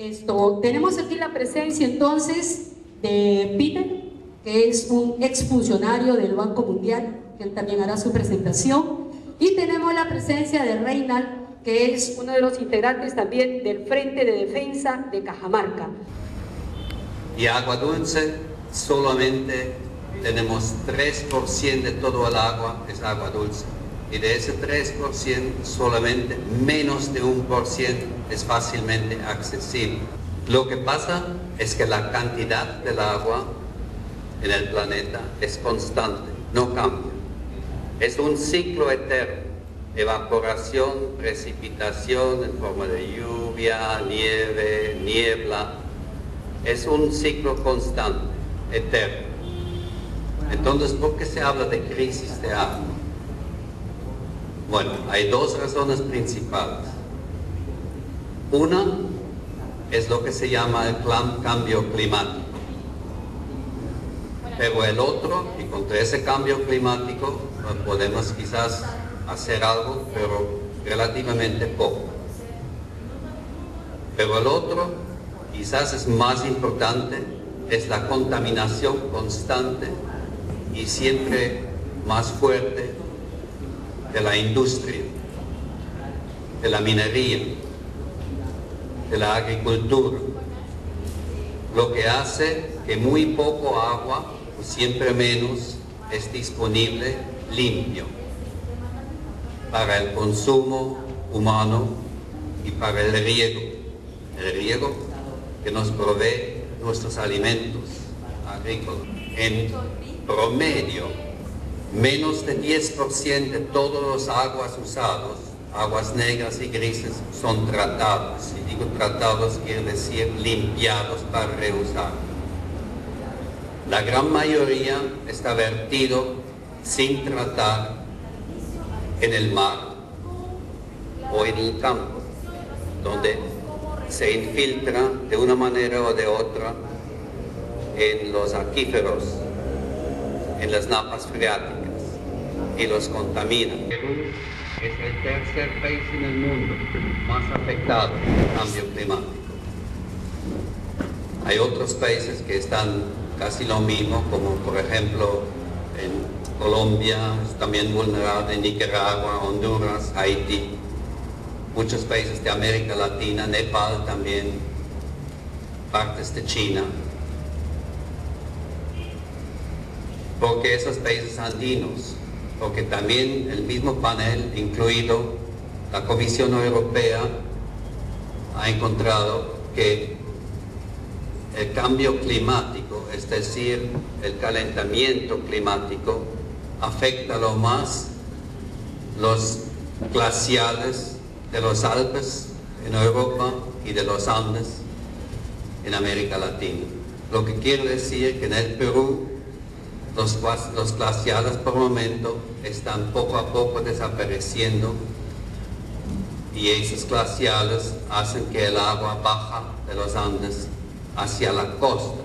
Tenemos aquí la presencia entonces de Peter, que es un exfuncionario del Banco Mundial, que él también hará su presentación, y tenemos la presencia de Reinald, que es uno de los integrantes también del Frente de Defensa de Cajamarca. Y agua dulce, solamente tenemos 3% de todo el agua es agua dulce. Y de ese 3%, solamente menos de 1% es fácilmente accesible. Lo que pasa es que la cantidad del agua en el planeta es constante, no cambia. Es un ciclo eterno: evaporación, precipitación en forma de lluvia, nieve, niebla. Es un ciclo constante, eterno. Entonces, ¿por qué se habla de crisis de agua? Bueno, hay dos razones principales. Una es lo que se llama el cambio climático. Pero el otro, y contra ese cambio climático podemos quizás hacer algo, pero relativamente poco. Pero el otro, quizás es más importante, es la contaminación constante y siempre más fuerte de la industria, de la minería, de la agricultura, lo que hace que muy poco agua, o siempre menos, es disponible limpio para el consumo humano y para el riego que nos provee nuestros alimentos agrícolas. En promedio, menos de 10% de todos los aguas usados, aguas negras y grises, son tratados. Y digo tratados, quiere decir limpiados para reusar. La gran mayoría está vertido sin tratar en el mar o en el campo, donde se infiltra de una manera o de otra en los acuíferos, en las napas freáticas, y los contamina. Perú es el tercer país en el mundo más afectado por el cambio climático. Hay otros países que están casi lo mismo, como por ejemplo en Colombia, es también vulnerable, Nicaragua, Honduras, Haití, muchos países de América Latina, Nepal también, partes de China. Porque esos países andinos, porque también el mismo panel, incluido la Comisión Europea, ha encontrado que el cambio climático, es decir, el calentamiento climático, afecta lo más los glaciales de los Alpes en Europa y de los Andes en América Latina. Lo que quiere decir que en el Perú los glaciales por el momento están poco a poco desapareciendo, y esos glaciales hacen que el agua baja de los Andes hacia la costa.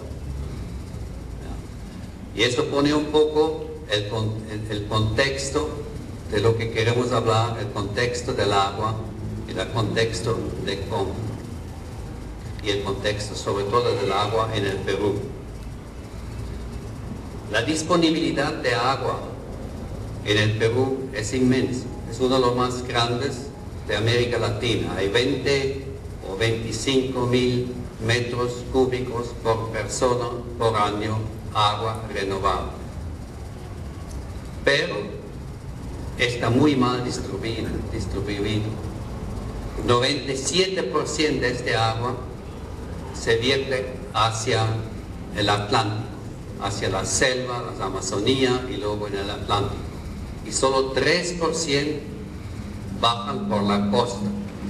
Y eso pone un poco el contexto de lo que queremos hablar, el contexto del agua y el contexto de cómo. Y el contexto sobre todo del agua en el Perú. La disponibilidad de agua en el Perú es inmensa, es uno de los más grandes de América Latina. Hay 20 o 25 mil metros cúbicos por persona por año, agua renovable. Pero está muy mal distribuido. 97% de este agua se vierte hacia el Atlántico, hacia la selva, la Amazonía y luego en el Atlántico. Y solo 3% bajan por la costa.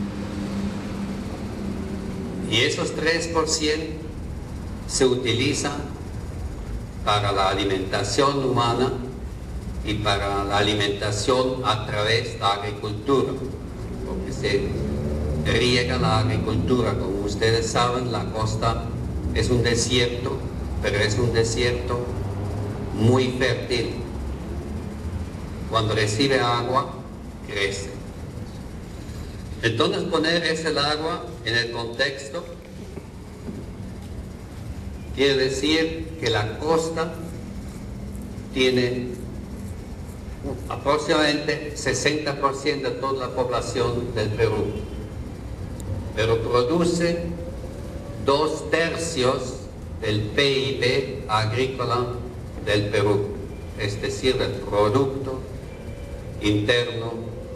Y esos 3% se utilizan para la alimentación humana y para la alimentación a través de la agricultura, porque se riega la agricultura. Como ustedes saben, la costa es un desierto, pero es un desierto muy fértil. Cuando recibe agua, crece. Entonces, poner ese agua en el contexto Quiere decir que la costa tiene aproximadamente 60% de toda la población del Perú, pero produce 2/3 del PIB agrícola del Perú, es decir, del Producto Interno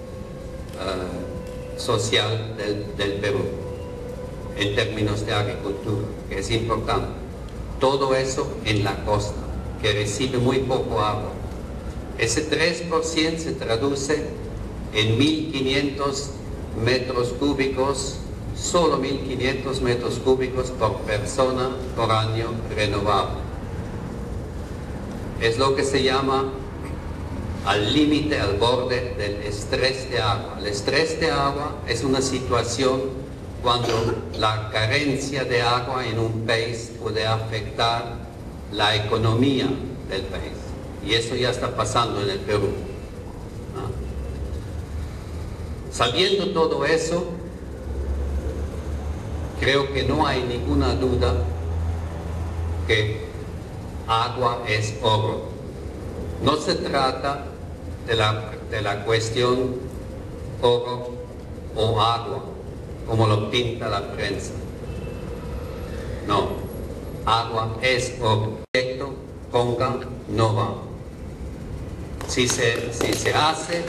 Social del Perú, en términos de agricultura, que es importante. Todo eso en la costa, que recibe muy poco agua. Ese 3% se traduce en 1.500 metros cúbicos, solo 1.500 metros cúbicos por persona por año renovable. Es lo que se llama al límite, al borde del estrés de agua. El estrés de agua es una situación cuando la carencia de agua en un país puede afectar la economía del país. Y eso ya está pasando en el Perú. Sabiendo todo eso, creo que no hay ninguna duda que agua es oro. No se trata de la cuestión oro o agua, como lo pinta la prensa. No, agua es oro. Proyecto Conga no va. Si se hace,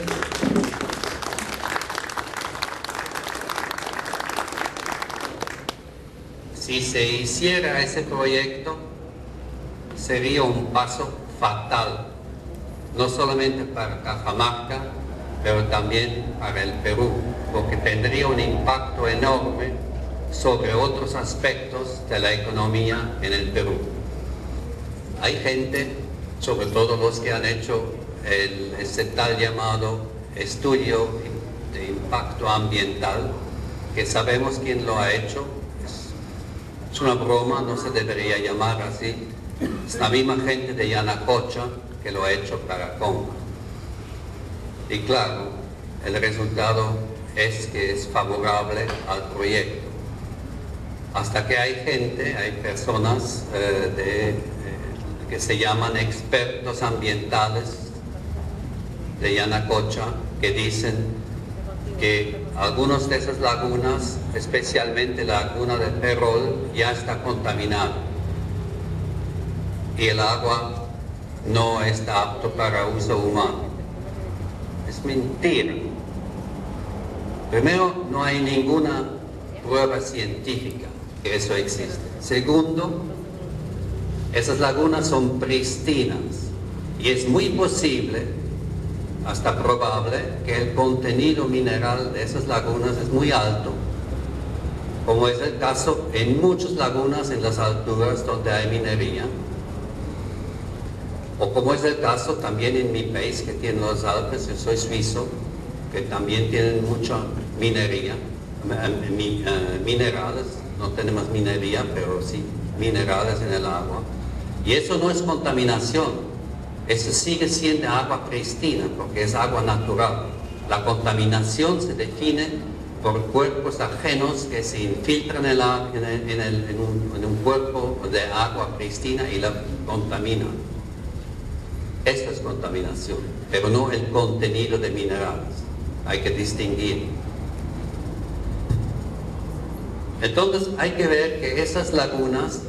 si se hiciera ese proyecto, sería un paso fatal, no solamente para Cajamarca, pero también para el Perú, porque tendría un impacto enorme sobre otros aspectos de la economía en el Perú. Hay gente, sobre todo los que han hecho ese tal llamado estudio de impacto ambiental, que sabemos quién lo ha hecho. Es una broma, no se debería llamar así. Es la misma gente de Yanacocha que lo ha hecho para Conga. Y claro, el resultado es que es favorable al proyecto. Hasta que hay gente, hay personas que se llaman expertos ambientales de Yanacocha, que dicen que algunas de esas lagunas, especialmente la laguna de Perol, ya está contaminada y el agua no está apto para uso humano. Es mentira. Primero, no hay ninguna prueba científica que eso existe. Segundo, esas lagunas son pristinas y es muy posible, hasta probable, que el contenido mineral de esas lagunas es muy alto, como es el caso en muchas lagunas en las alturas donde hay minería, o como es el caso también en mi país, que tiene los Alpes. Yo soy suizo, que también tienen mucha minería, minerales. No tenemos minería, pero sí minerales en el agua, y eso no es contaminación. Eso sigue siendo agua pristina, porque es agua natural. La contaminación se define por cuerpos ajenos que se infiltran en un cuerpo de agua pristina y la contaminan. Esto es contaminación, pero no el contenido de minerales. Hay que distinguir. Entonces hay que ver que esas lagunas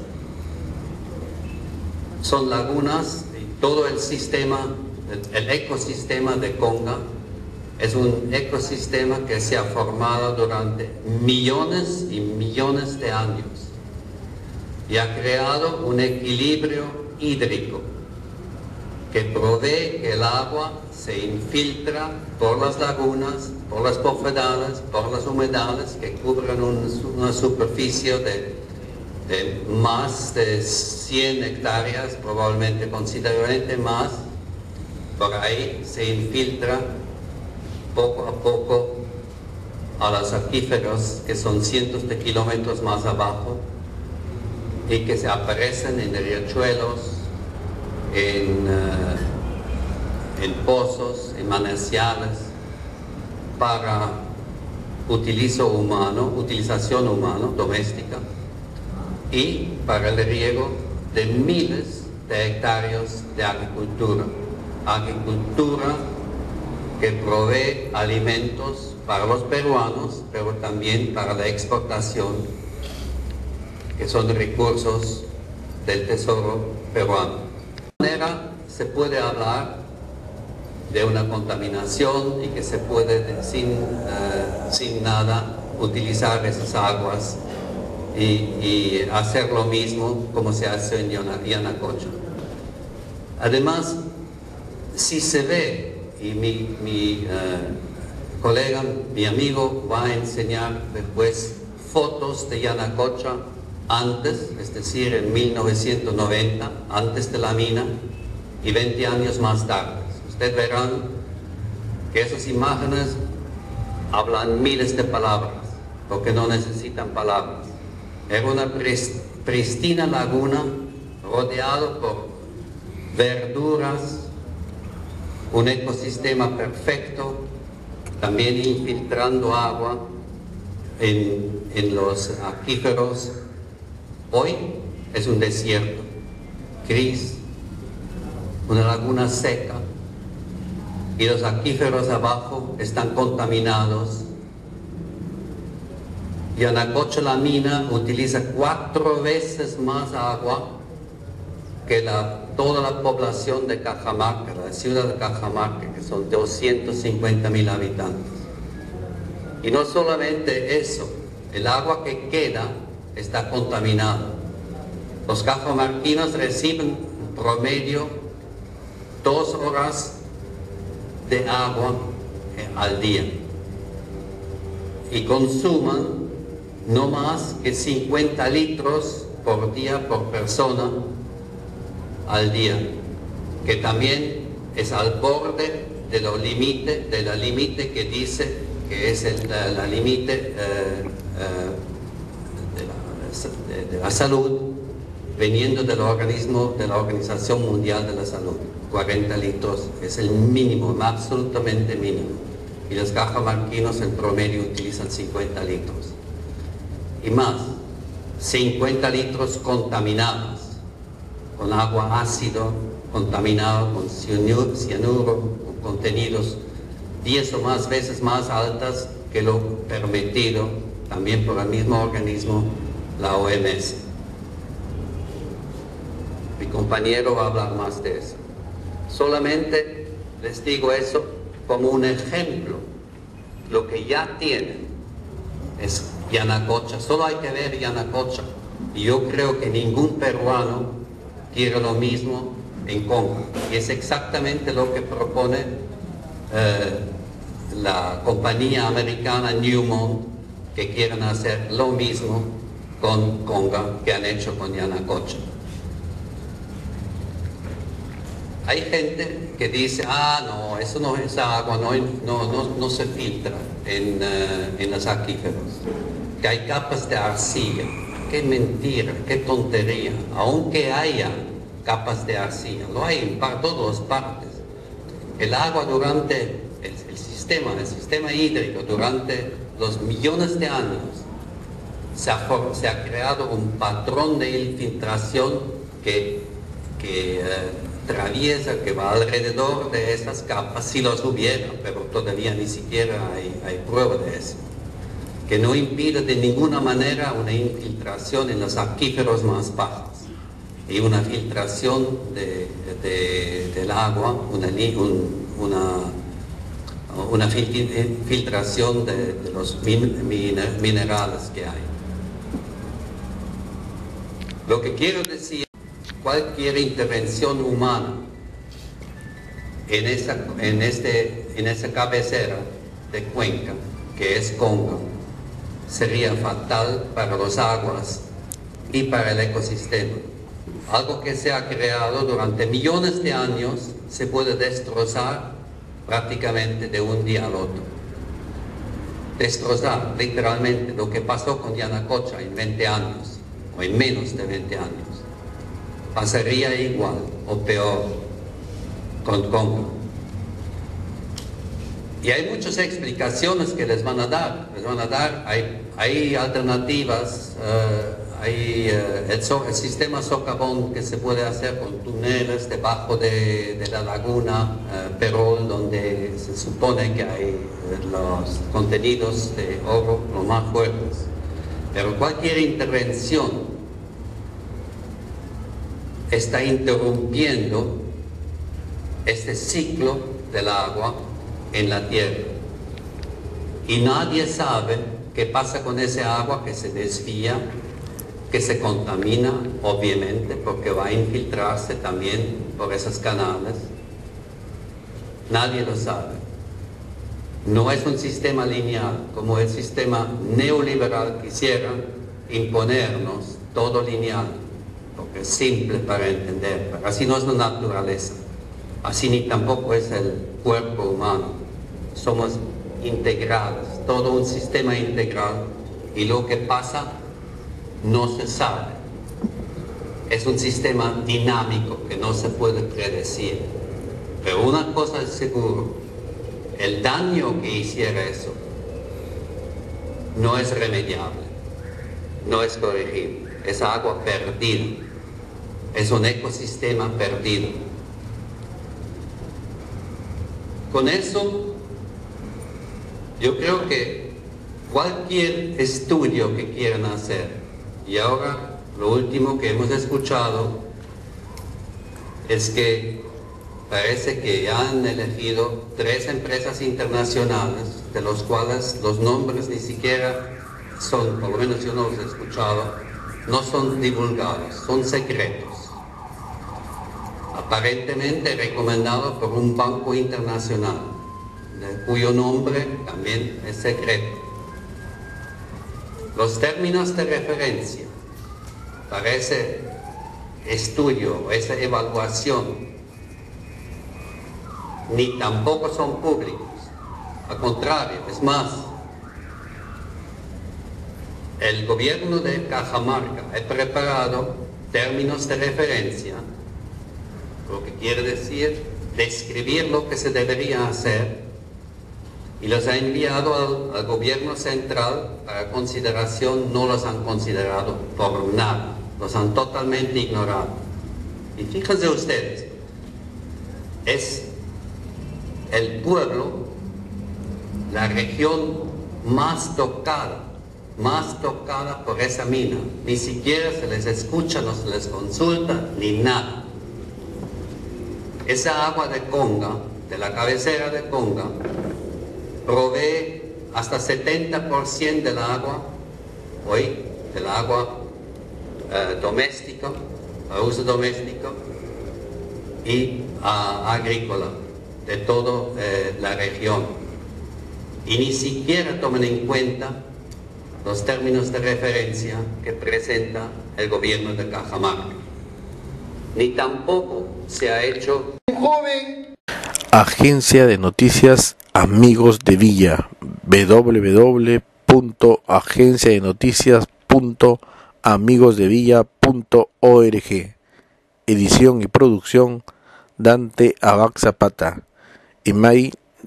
son lagunas. Todo el sistema, el ecosistema de Conga es un ecosistema que se ha formado durante millones y millones de años y ha creado un equilibrio hídrico que provee que el agua se infiltra por las lagunas, por las bofedales, por las humedales que cubren una superficie de más de 100 hectáreas, probablemente considerablemente más. Por ahí se infiltra poco a poco a los acuíferos que son cientos de kilómetros más abajo y que se aparecen en riachuelos, en pozos, en manantiales, para utilización humana, doméstica, y para el riego de miles de hectáreas de agricultura. Agricultura que provee alimentos para los peruanos, pero también para la exportación, que son recursos del tesoro peruano. De esta manera se puede hablar de una contaminación y que se puede sin nada utilizar esas aguas y hacer lo mismo como se hace en Yanacocha. Además, si se ve, y mi colega, mi amigo va a enseñar después fotos de Yanacocha antes, es decir, en 1990, antes de la mina, y 20 años más tarde. Ustedes verán que esas imágenes hablan miles de palabras, porque no necesitan palabras. Era una pristina laguna rodeada por verduras, un ecosistema perfecto, también infiltrando agua en los acuíferos. Hoy es un desierto gris, una laguna seca, y los acuíferos abajo están contaminados. Yanacocha, la mina, utiliza 4 veces más agua que toda la población de Cajamarca, la ciudad de Cajamarca, que son 250.000 habitantes. Y no solamente eso, el agua que queda está contaminada. Los cajamarquinos reciben en promedio 2 horas de agua al día y consuman no más que 50 litros por día por persona al día, que también es al borde de la límite que dice que es la límite de la salud, veniendo del organismo de la Organización Mundial de la Salud. 40 litros es el mínimo, absolutamente mínimo, y los cajamarquinos en promedio utilizan 50 litros y más, 50 litros contaminados, con agua ácido, contaminado con cianuro, con contenidos 10 o más veces más altas que lo permitido también por el mismo organismo, la OMS. Mi compañero va a hablar más de eso. Solamente les digo eso como un ejemplo. Lo que ya tienen es Yanacocha. Solo hay que ver Yanacocha. Y yo creo que ningún peruano quiere lo mismo en Conga. Y es exactamente lo que propone la compañía americana Newmont, que quieren hacer lo mismo con Conga que han hecho con Yanacocha. Hay gente que dice, no, eso no es agua, no se filtra en los acuíferos, que hay capas de arcilla. Qué mentira, qué tontería. Aunque haya capas de arcilla, lo hay en todas partes. El agua durante el sistema hídrico, durante los millones de años, se ha creado un patrón de infiltración que atraviesa, que va alrededor de esas capas, si los hubiera, pero todavía ni siquiera hay prueba de eso, que no impide de ninguna manera una infiltración en los acuíferos más bajos y una filtración del agua, una filtración de los minerales que hay. Lo que quiero decir, cualquier intervención humana en esa cabecera de cuenca, que es Conga, sería fatal para las aguas y para el ecosistema. Algo que se ha creado durante millones de años se puede destrozar prácticamente de un día al otro. Destrozar literalmente lo que pasó con Yanacocha en 20 años, o en menos de 20 años. Pasaría igual o peor con Conga. Y hay muchas explicaciones que les van a dar. Hay alternativas, Hay el sistema socavón que se puede hacer con túneles debajo de la laguna Perol, donde se supone que hay los contenidos de oro los más fuertes. Pero cualquier intervención está interrumpiendo este ciclo del agua en la tierra. Y nadie sabe qué pasa con ese agua que se desvía, que se contamina, obviamente, porque va a infiltrarse también por esos canales. Nadie lo sabe. No es un sistema lineal, como el sistema neoliberal quisiera imponernos, todo lineal, porque es simple para entender, pero así no es la naturaleza, así ni tampoco es el cuerpo humano. Somos integrales, todo un sistema integral, y lo que pasa no se sabe. Es un sistema dinámico que no se puede predecir. Pero una cosa es seguro, el daño que hiciera eso no es remediable, no es corregible, es agua perdida, es un ecosistema perdido. Con eso, yo creo que cualquier estudio que quieran hacer, y ahora lo último que hemos escuchado es que parece que ya han elegido 3 empresas internacionales, de los cuales los nombres ni siquiera son, por lo menos yo no los he escuchado, no son divulgados, son secretos. Aparentemente recomendados por un banco internacional, cuyo nombre también es secreto. Los términos de referencia para ese estudio, esa evaluación, ni tampoco son públicos. Al contrario, es más, el gobierno de Cajamarca ha preparado términos de referencia, lo que quiere decir describir lo que se debería hacer, y los ha enviado al gobierno central para consideración. No los han considerado por nada, los han totalmente ignorado. Y fíjense ustedes, es el pueblo, la región más tocada por esa mina. Ni siquiera se les escucha, no se les consulta, ni nada. Esa agua de Conga, de la cabecera de Conga, provee hasta 70% del agua, hoy, del agua doméstica, a uso doméstico y agrícola de toda la región. Y ni siquiera toman en cuenta los términos de referencia que presenta el gobierno de Cajamarca. Ni tampoco se ha hecho. Agencia de Noticias Amigos de Villa, www.agenciadenoticias.amigosdevilla.org. Edición y producción Dante Abac Zapata. Email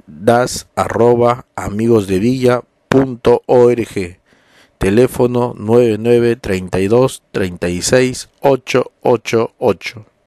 das@amigosdevilla.org. Teléfono 99 32 36 888.